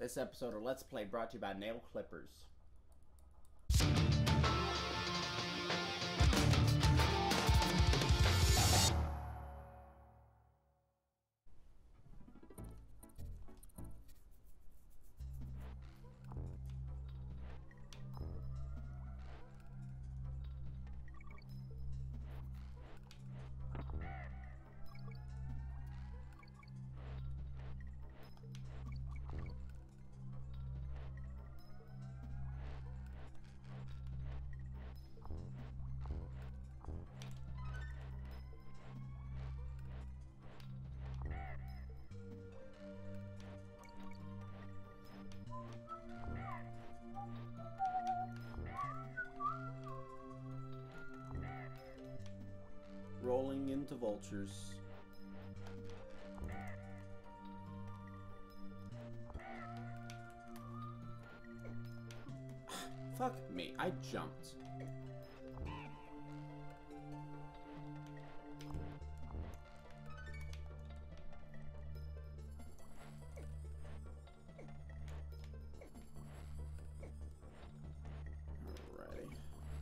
This episode of Let's Play brought to you by nail clippers. Rolling into vultures. Fuck me, I jumped. Alrighty.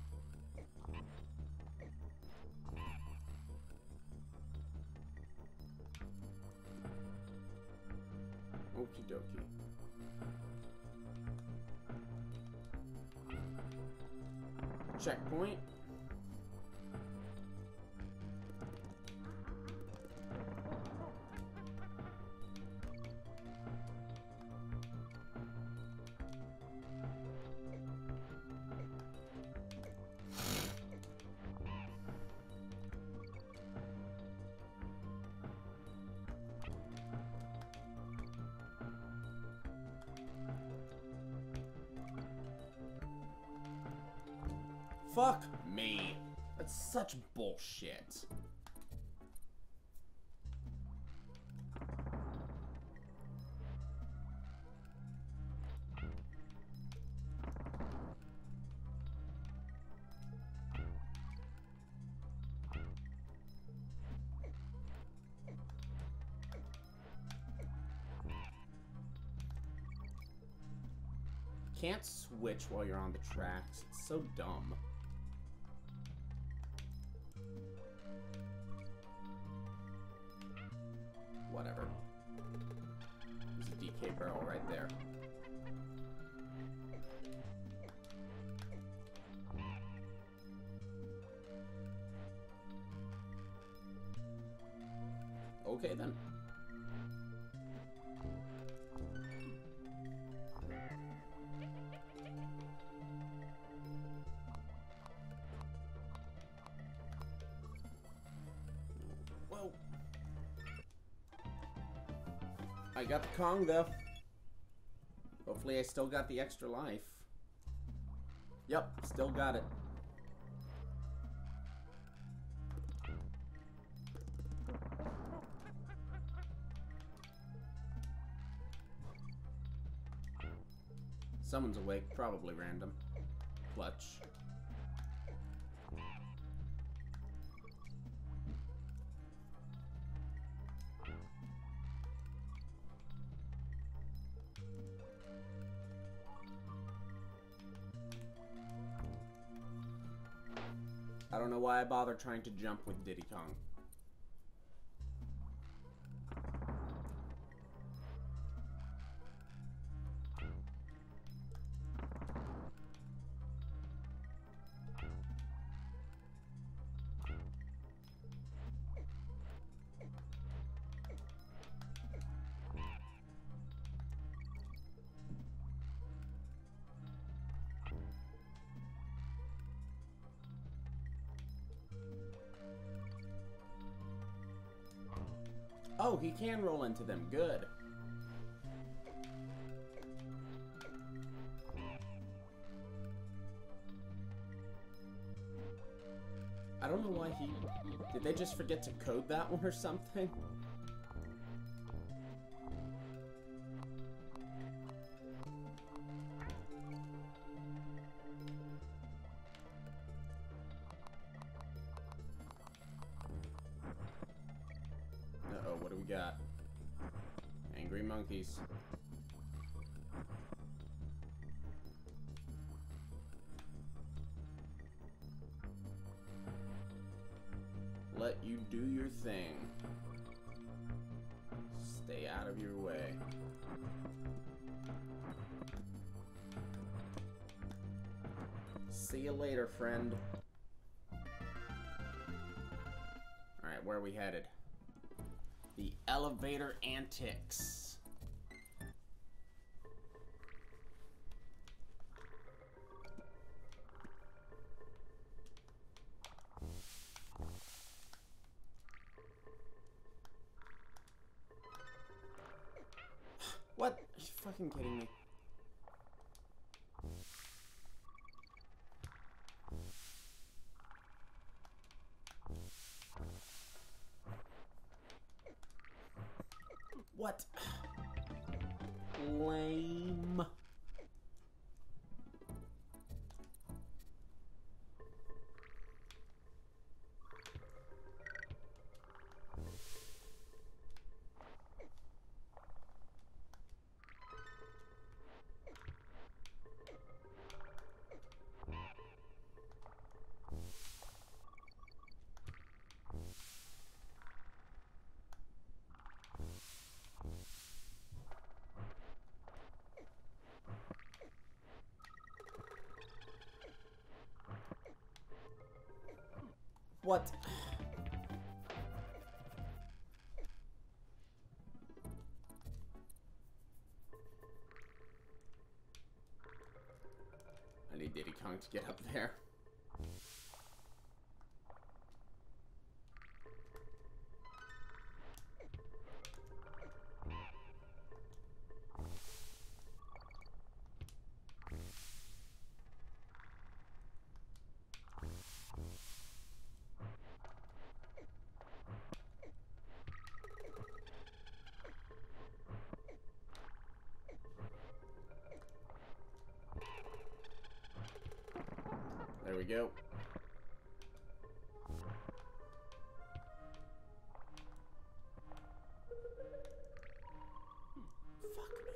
Okie dokie. Checkpoint. Fuck me. That's such bullshit. Can't switch while you're on the tracks. It's so dumb. Whatever. There's a DK barrel right there. Okay then. Whoa. I got the Kong though. Hopefully I still got the extra life. Yep, still got it. Someone's awake, probably random. Clutch. I don't know why I bother trying to jump with Diddy Kong. Oh, he can roll into them. Good. I don't know why he... Did they just forget to code that one or something? Uh-oh, what do we got? Angry monkeys. you do your thing. Stay out of your way. See you later, friend. Alright, where are we headed? The elevator antics. What? Are you fucking kidding me? What? Lame. What? I need Diddy Kong to get up there. There we go. Fuck me.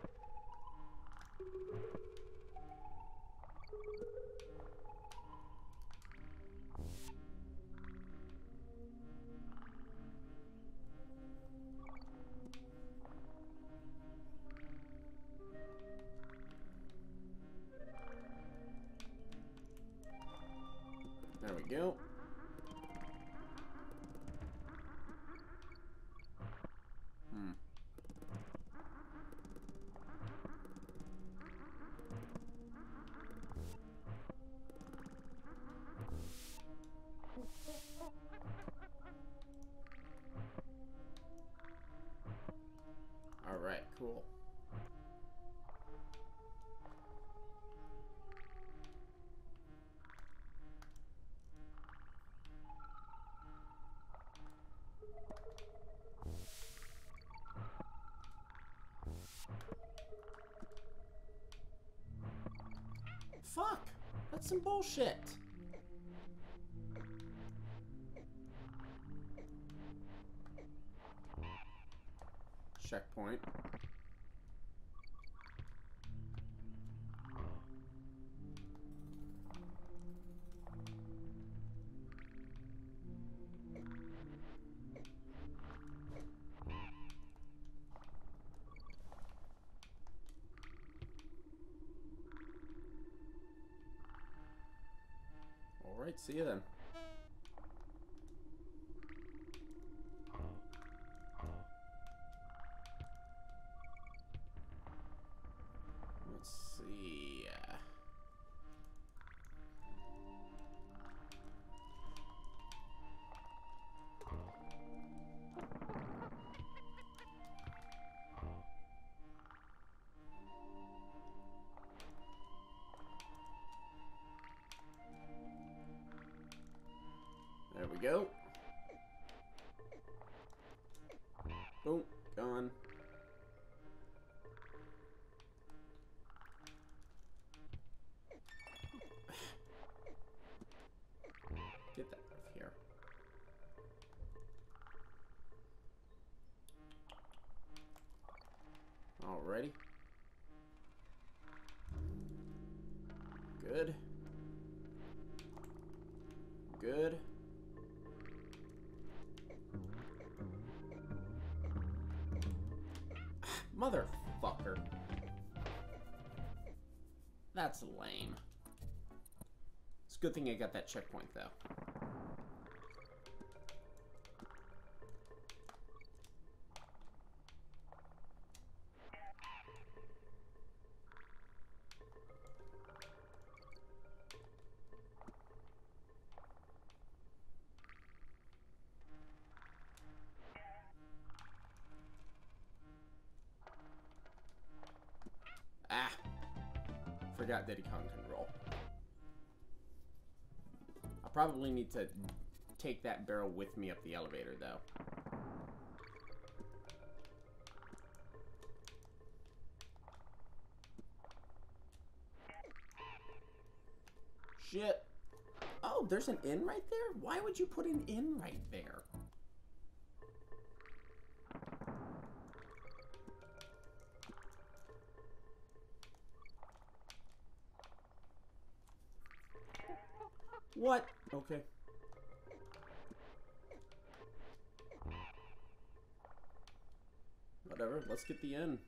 There we go. All right, cool. Fuck! That's some bullshit. Checkpoint. Alright, see you then. Let's see. There we go. Boom, gone. Get that out of here. Alrighty. Good. Good. Motherfucker. That's lame. It's a good thing I got that checkpoint, though. Ah! Forgot Diddy Kong can roll. I'll probably need to take that barrel with me up the elevator, though. Shit. Oh, there's an inn right there? Why would you put an inn right there? What? Okay. Whatever, let's get the inn.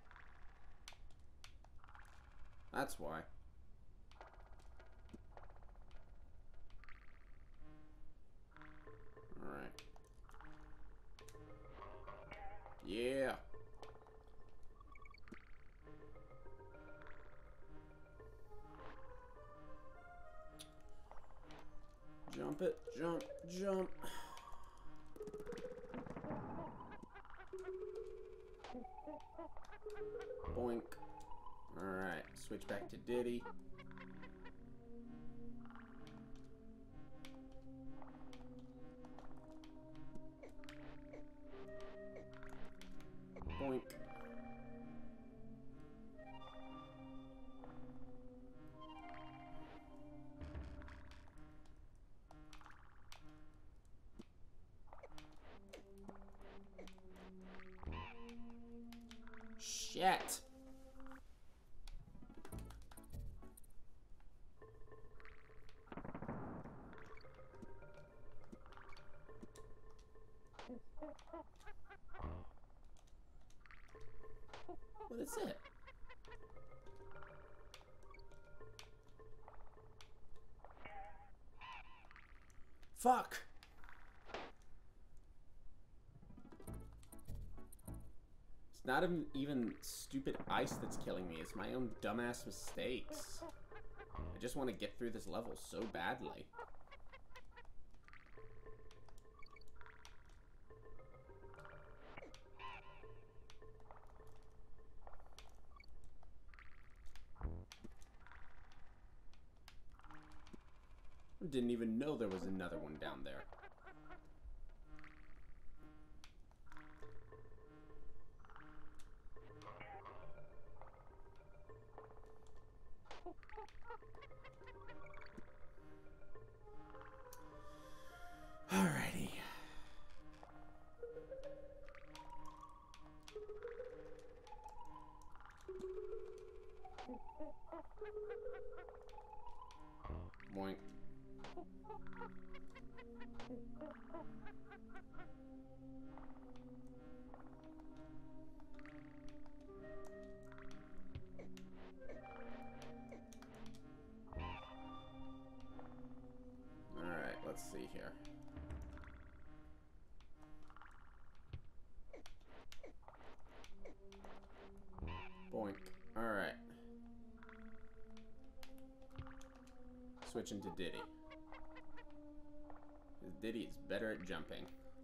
That's why. Alright. Yeah. Jump it, jump, jump. Boink. Alright, switch back to Diddy. Boink. Shit. What is it? Fuck. It's not even stupid ice that's killing me. It's my own dumbass mistakes. I just want to get through this level so badly. Didn't even know there was another one down there. Alrighty. Boink. Alright, let's see here. Boink. Alright. Switching to Diddy. Diddy is better at jumping.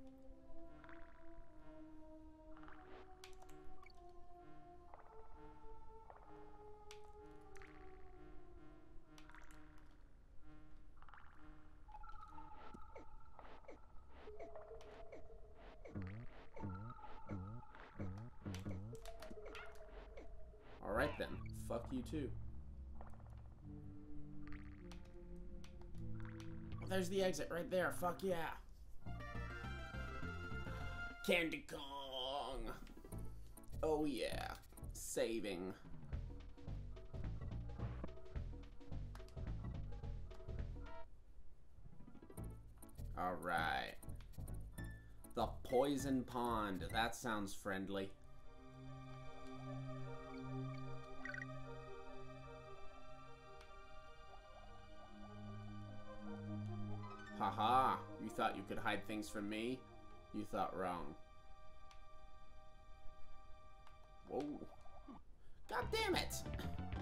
Alright then. Fuck you too. Well, there's the exit right there. Fuck yeah. Candy Kong. Oh yeah. Saving. Alright. The Poison Pond. That sounds friendly. Haha, you thought you could hide things from me? You thought wrong. Whoa. God damn it!